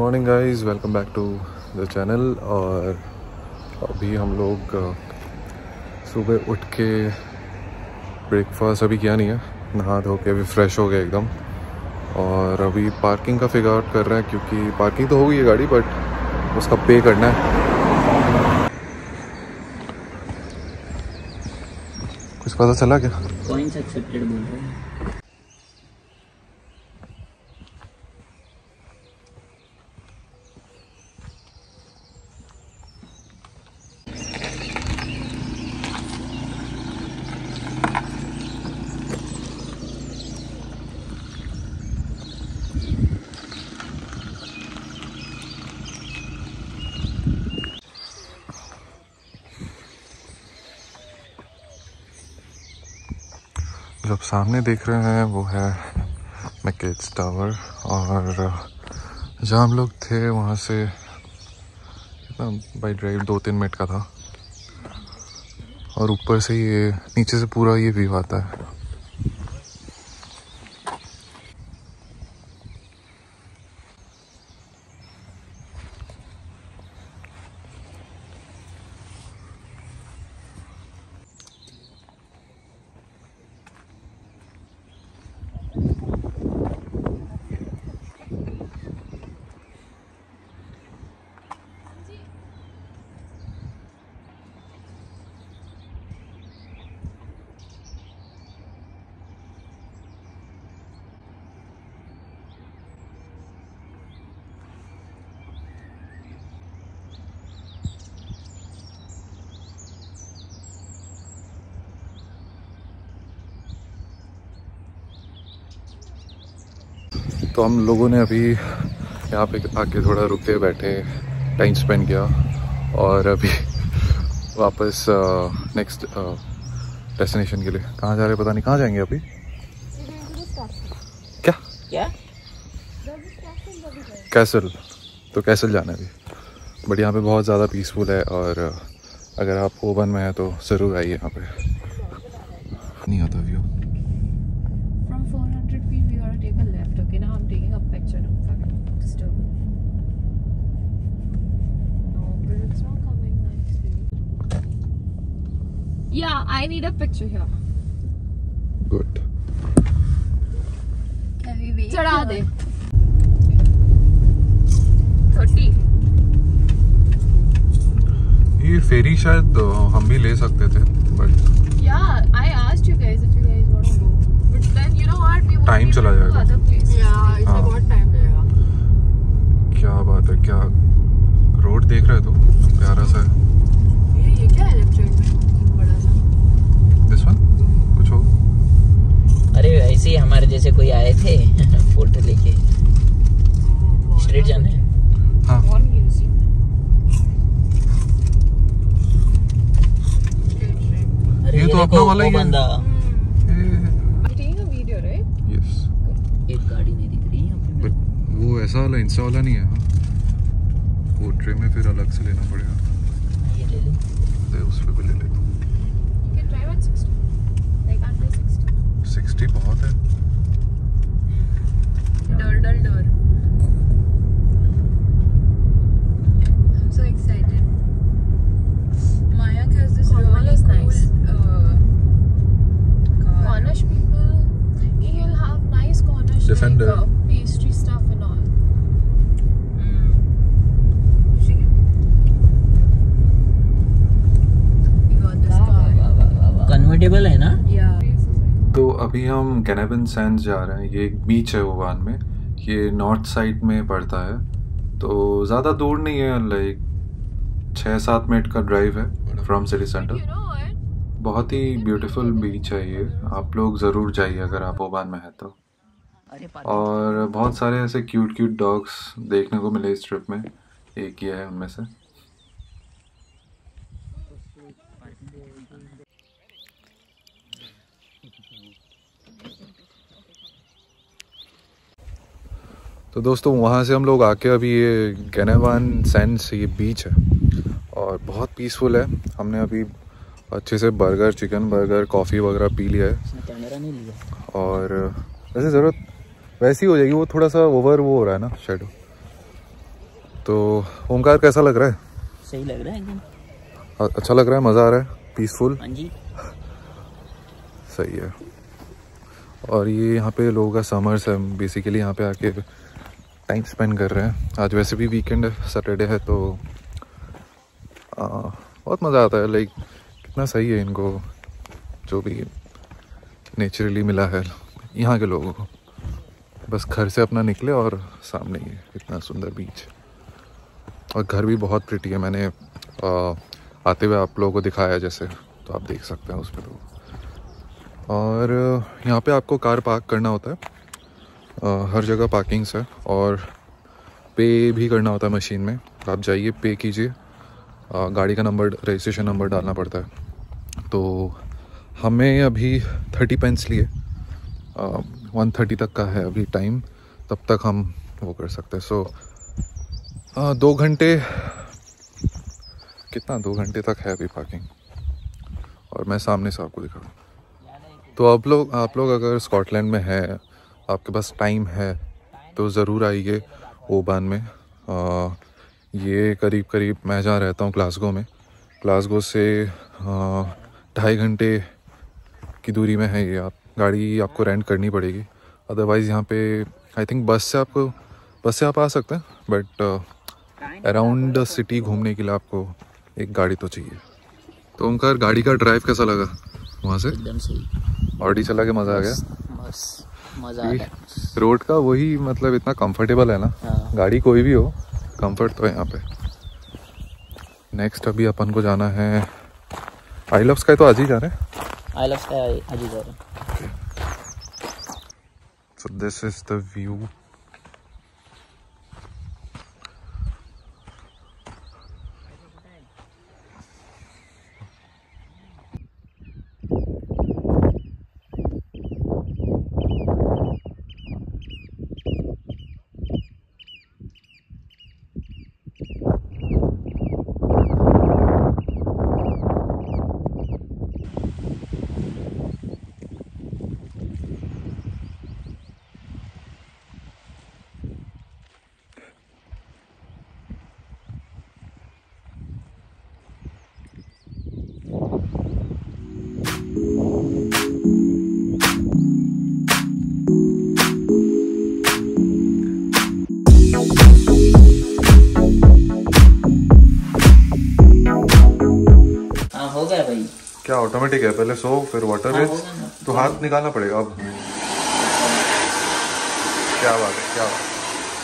Morning guys, welcome back to the channel. और अभी हम लोग सुबह उठ के ब्रेकफास्ट अभी किया नहीं है, नहा धो के अभी फ्रेश हो गए एकदम। और अभी पार्किंग का फिगर आउट कर रहे हैं क्योंकि पार्किंग तो हो गई है गाड़ी, बट उसका पे करना है। कुछ पता चला क्या? कॉइंस एक्सेप्टेड बोल रहे हैं। जब सामने देख रहे हैं वो है मैकेट्स टावर, और जहाँ हम लोग थे वहाँ से कितना बाई ड्राइव 2-3 मिनट का था। और ऊपर से ये नीचे से पूरा ये व्यू आता है। तो हम लोगों ने अभी यहाँ पे आके थोड़ा रुके, बैठे, टाइम स्पेंड किया, और अभी वापस नेक्स्ट डेस्टिनेशन के लिए कहाँ जा रहे पता नहीं। कहाँ जाएंगे अभी? क्या क्या? कैसल। तो कैसल जाना है अभी, बट यहाँ पे बहुत ज़्यादा पीसफुल है। और अगर आप ओवन में हैं तो ज़रूर आइए यहाँ पे। नहीं आता view. From 400 feet, we gotta take a left. Okay, now I'm taking a picture. Don't fucking disturb me. No, but it's not coming nicely. Yeah, I need a picture here. Good. Can we wait? चढ़ा दे. 30. ये फेरी शायद हम भी ले सकते थे, but Yeah, I asked you guys if you guys want to go. But then you know what? We won't Time be चला able to go जाएगा। other places. Yeah, इसमें बहुत टाइम लगेगा। क्या बात है, क्या रोड देख रहे हो? तो प्यारा सा है। ये क्या है लेफ्ट साइड में बड़ा सा? दिस वन कुछ हो? अरे ऐसे ही हमारे जैसे कोई आए थे फोटो लेके। स्ट्रेट जाना है। हाँ, One museum. अरे ये तो अपना देखो, वाला वो ही है। बंदा। You're taking a video, right? Yes, एक गाड़ी नहीं दिख रही है यहाँ पे। बट वो ऐसा वाला इंस्टा वाला नहीं है। पोर्ट्रेट में फिर अलग से लेना पड़ेगा। ये ले ले। उस पे भी ले ले। You can drive at 60. Like under 60. 60 बहुत है। Dur. I'm so excited. Mayank has this really nice car. Cornish people, you'll have nice Cornish Defender. like, pastry stuff and all. See? We got this car. Convertible है ना? Yeah. तो अभी हम कैनावन Sands जा रहे हैं। ये एक बीच है ओमान में, ये नॉर्थ साइड में पड़ता है। तो ज़्यादा दूर नहीं है, लाइक 6-7 मिनट का ड्राइव है from city centre. You know what? बहुत ही ब्यूटीफुल बीच है ये, आप लोग ज़रूर जाइए अगर आप ओमान में हैं तो। और बहुत सारे ऐसे क्यूट डॉग्स देखने को मिले इस ट्रिप में, एक ही है उनमें से। तो दोस्तों वहाँ से हम लोग आके अभी ये कैनावन सैंड्स, ये बीच है और बहुत पीसफुल है। हमने अभी अच्छे से बर्गर, चिकन बर्गर, कॉफ़ी वगैरह पी लिया है। कैमरा नहीं लिया। और वैसे ज़रूरत वैसी हो जाएगी, वो थोड़ा सा ओवर वो हो रहा है ना शेडो। तो ओमकार कैसा लग रहा है? सही लग रहा है एकदम। अच्छा लग रहा है, मज़ा आ रहा है, पीसफुल। हाँ जी सही है। और ये यहाँ पे लोगों का समर्स है, बेसिकली यहाँ पे आके टाइम स्पेंड कर रहे हैं। आज वैसे भी वीकेंड है, सैटरडे है, तो बहुत मज़ा आता है। लाइक कितना सही है इनको जो भी नेचुरली मिला है यहाँ के लोगों को। बस घर से अपना निकले और सामने ही इतना सुंदर बीच, और घर भी बहुत प्रिटी है। मैंने आते हुए आप लोगों को दिखाया जैसे, तो आप देख सकते हैं उसमें तो। और यहाँ पे आपको कार पार्क करना होता है, हर जगह पार्किंग्स है, और पे भी करना होता है मशीन में। आप जाइए, पे कीजिए, गाड़ी का नंबर, रजिस्ट्रेशन नंबर डालना पड़ता है। तो हमें अभी 30 पेंस लिए, 1:30 तक का है अभी टाइम, तब तक हम वो कर सकते हैं। सो 2 घंटे, कितना 2 घंटे तक है अभी पार्किंग, और मैं सामने से आपको दिखा। तो आप लोग अगर स्कॉटलैंड में हैं, आपके पास टाइम है, तो ज़रूर आइए ओबान में। ये करीब मैं जहाँ रहता हूँ ग्लासगो में, ग्लासगो से 2.5 घंटे की दूरी में है ये। आप गाड़ी आपको रेंट करनी पड़ेगी, अदरवाइज़ यहाँ पे आई थिंक बस से आप आ सकते हैं, बट अराउंड सिटी घूमने के लिए आपको एक गाड़ी तो चाहिए। तो उनका गाड़ी का ड्राइव कैसा लगा वहाँ से? एकदम सही, ऑडी चला के मज़ा आ गया। बस मज़ा आ गया। रोड का वही मतलब इतना कंफर्टेबल है ना। हाँ। गाड़ी कोई भी हो, कंफर्ट तो है यहाँ पे। नेक्स्ट अभी अपन को जाना है आई लव्स का, तो आज ही जा रहे हैं। आई लव्स का आज ही जा रहे हैं। So this is the view. हो गया भाई। क्या ऑटोमेटिक है? पहले सो फिर वाटर हाँ, वेज, होगा ना। तो हाथ निकालना पड़ेगा अब। क्या बात है, क्या बात है।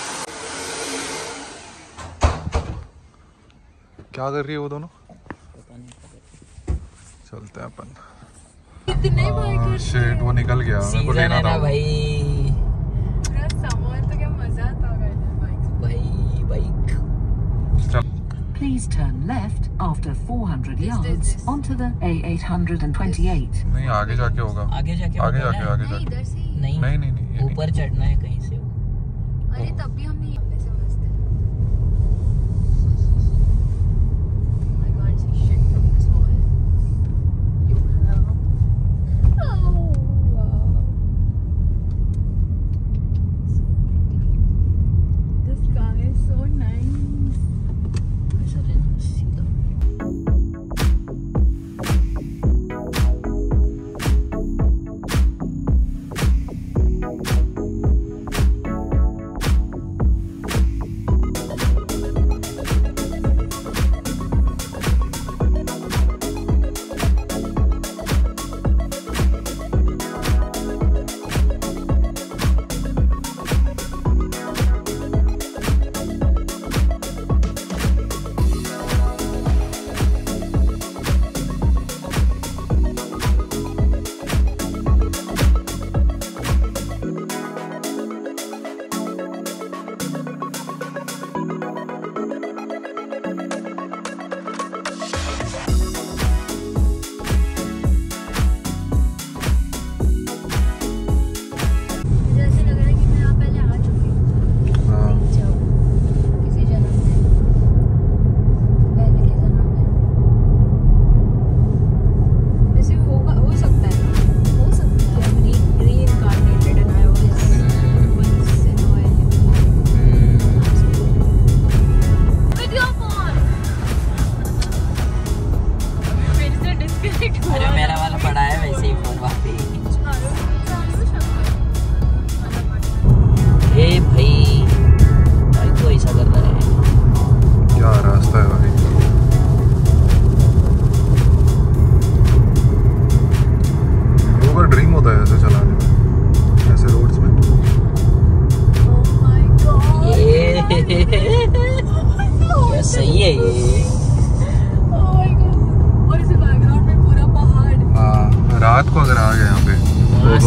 क्या कर रही है वो दोनों? चलते हैं अपन। कितने बाइक शिट, वो निकल गया, मेरे को सीजन लेना है ना था। भाई। पूरा समर तो क्या मजा आता होगा इधर बाइक। बाइक चल। Please turn left after 400 yards onto the A828. नहीं, आगे जाके होगा। आगे जाके आगे होगा जाके ना? आगे नहीं जाके इधर से ही। नहीं नहीं नहीं नहीं, ये नहीं। ऊपर चढ़ना है कहीं से। अरे तब भी हमने हमने से मस्त है। I can't see shit from this wall. You will now. Oh wow. The sky is so nice. ऐसा लेना सीधा।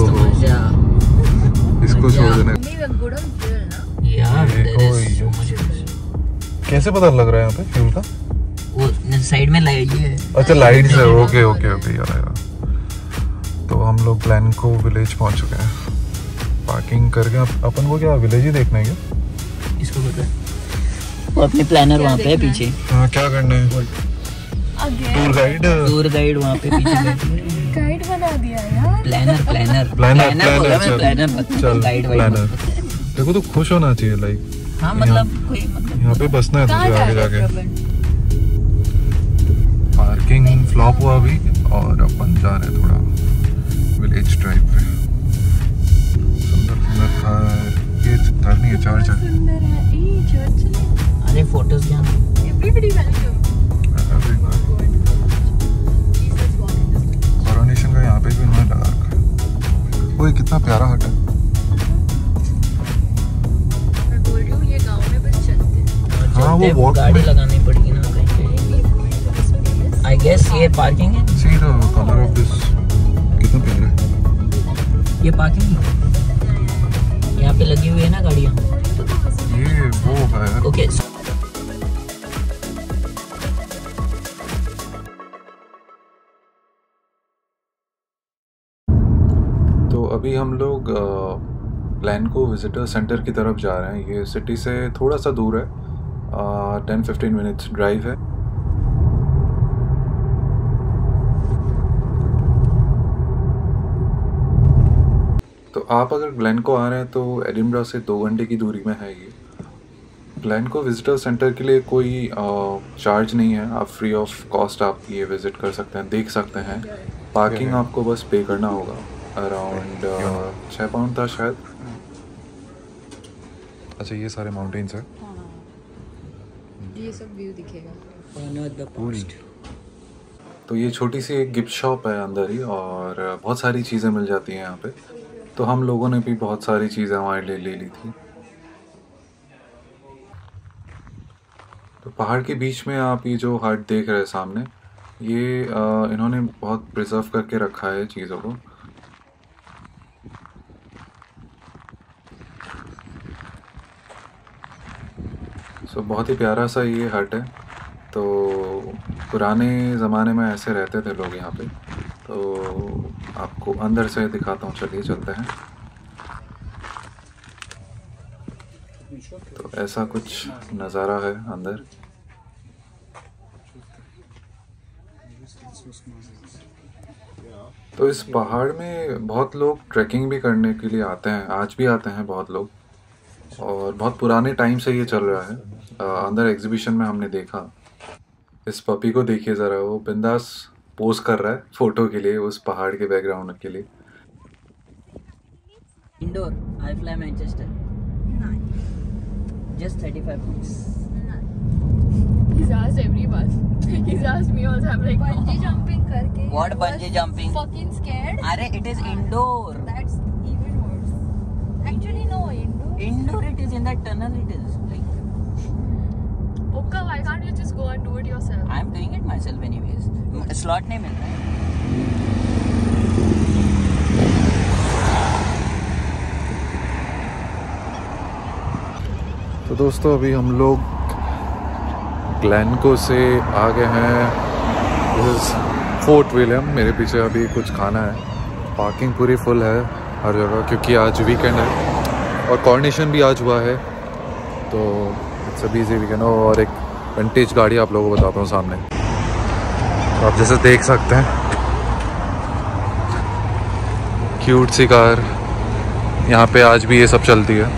हो मजा। इसको छोड़ देने। good on fuel, ना? यार there is ओए। so much. कैसे पता लग रहा है यहाँ पे फ्यूल का? वो साइड में लाइट है। अच्छा लाइट है। ओके ओके ओके यार। तो हम लोग ग्लेनको विलेज पहुंच चुके हैं। पार्किंग करके अपन को क्या विलेज ही देखना है क्या? इसको पता है वो अपने प्लानर वहाँ पे है पीछे। हाँ क्या करना है? टूर गाइड वहाँ पे पीछे गाइड बना दिया यार। प्लानर चल गाइड प्लानर। देखो तो खुश होना चाहिए लाइक। हाँ मतलब कोई मतलब यहाँ पे बसना है तुझे आगे जाके। पार्किंग फ्लॉप हुआ अभी और अपन जा रहे हैं थोड़ा विलेज ड्राइव पे। सुंदर सुंदर घर, ये घर नहीं है चर्च है। सुंदर है ये चर्च है। अरे फोटोज क्या Everybody welcome. Jesus walking this way. Coronation का यहाँ पे भी उन्होंने लगा रखा है। वो कितना प्यारा हट है। मैं बोल रही हूँ ये गांव में बस चलते हैं। हाँ वो वॉक गाड़ी लगानी पड़ेगी ना कहीं पे। आई गेस ये पार्किंग है। See the colour of this कितना प्यारा है। ये पार्किंग है यहाँ पे लगी हुई है ना गाड़ियाँ। ये वो है यार। ओके तो अभी हम लोग ग्लेनको विजिटर सेंटर की तरफ जा रहे हैं। ये सिटी से थोड़ा सा दूर है, 10-15 मिनट्स ड्राइव है। तो आप अगर ग्लेनको आ रहे हैं तो एडिनबरा से 2 घंटे की दूरी में है ये। ग्लेनको विजिटर सेंटर के लिए कोई चार्ज नहीं है, आप फ्री ऑफ कॉस्ट आप ये विज़िट कर सकते हैं, देख सकते हैं। पार्किंग आपको बस पे करना होगा। अराउंड 6 पाउंड था शायद। अच्छा ये सारे माउंटेन्स हैं। ये सब व्यू दिखेगा। तो ये छोटी सी एक गिफ्ट शॉप है अंदर ही और बहुत सारी चीज़ें मिल जाती हैं यहाँ पे। तो हम लोगों ने भी बहुत सारी चीज़ें हमारे लिए ले ली थी। तो पहाड़ के बीच में आप ये जो हट देख रहे हैं सामने, ये इन्होंने बहुत प्रिजर्व करके रखा है चीज़ों को। सो बहुत ही प्यारा सा ये हट है। तो पुराने ज़माने में ऐसे रहते थे लोग यहाँ पे। तो आपको अंदर से दिखाता हूँ, चलिए चलते हैं। तो ऐसा कुछ नज़ारा है अंदर। तो इस पहाड़ में बहुत लोग ट्रैकिंग भी करने के लिए आते हैं, आज भी आते हैं बहुत लोग। और बहुत पुराने टाइम से ये चल रहा है। अंदर एग्जीबिशन में हमने देखा। इस पपी को देखिए ज़रा, वो बिंदास पोज कर रहा है फोटो के लिए, उस पहाड़ के बैकग्राउंड के लिए। Indoor I fly Manchester just 35 pounds. He's asked everyone. He's asked me also. I'm like, Bungee jumping करके. What bungee jumping? Fucking scared. अरे it is indoor. That's even worse. Actually no, indoor. Indoor it is in that tunnel it is like. Oka, why can't you just go and do it yourself? I am doing it myself anyways. Slot नहीं मिल रहा है। तो दोस्तों अभी हम लोग Glencoe से आ गए हैं फोर्ट विलियम। मेरे पीछे अभी कुछ खाना है। पार्किंग पूरी फुल है हर जगह क्योंकि आज वीकेंड है और कॉर्निशन भी आज हुआ है। तो इट्स अ बिजी वीकेंड। और एक विंटेज गाड़ी आप लोगों को बताता हूँ सामने। तो आप जैसे देख सकते हैं क्यूट सी कार, यहाँ पे आज भी ये सब चलती है।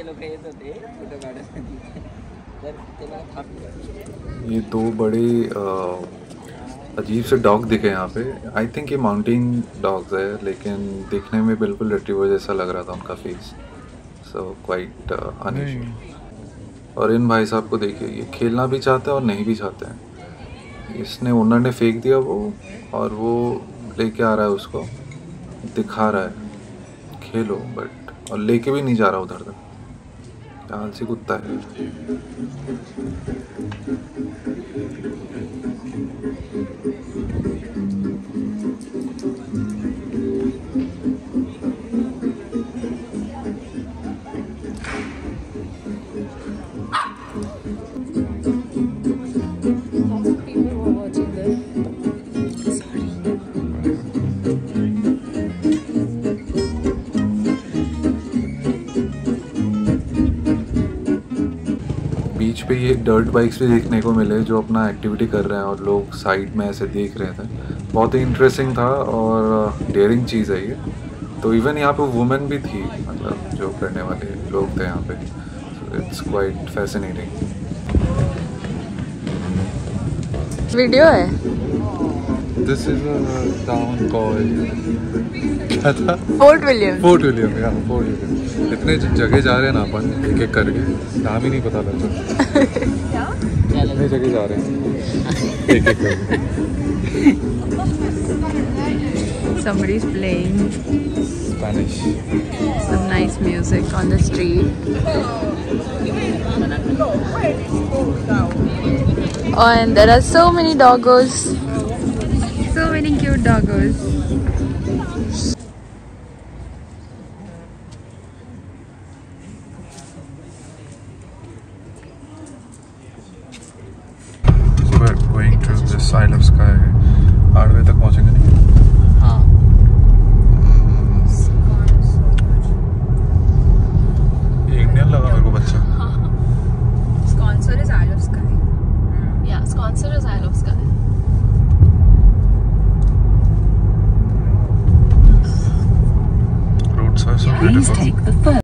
ये दो बड़े अजीब से डॉग दिखे यहाँ पे। आई थिंक ये माउंटेन डॉग्स है, लेकिन देखने में बिल्कुल रिट्रीवर जैसा लग रहा था उनका फेस। So quite unusual. और इन भाई साहब को देखिए, ये खेलना भी चाहते हैं और नहीं भी चाहते हैं। इसने ओनर ने फेंक दिया वो, और वो लेके आ रहा है उसको, दिखा रहा है खेलो, बट और लेके भी नहीं जा रहा उधर तक। आलसी कुत्ता है। बीच पे ये डर्ट बाइक्स भी देखने को मिले जो अपना एक्टिविटी कर रहे हैं, और लोग साइड में ऐसे देख रहे थे। बहुत ही इंटरेस्टिंग था और डेयरिंग चीज़ है ये। तो इवन यहाँ पे वुमेन भी थी, मतलब जो करने वाले लोग थे यहाँ पे। It's quite fascinating. वीडियो है। This is a town called, क्या था? Fort William. फोर्ट विलियम, या फोर्ट विलियम। इतने जगह जा रहे हैं ना अपन, एक एक करके, नाम ही नहीं पता लगता। इतने जगह जा रहे हैं एक एक करके। Somebody is playing Spanish. some nice music on the street. And there are so many doggos. So many cute doggos. So we're going to this Isle of Skye. 8 बजे तक पहुंचेंगे नहीं? हाँ, ये इंडियन लगा मेरे को बच्चा। Sponsor is Isle of Skye. Yeah, sponsor is Isle of Skye. Roads are so Please beautiful. take the first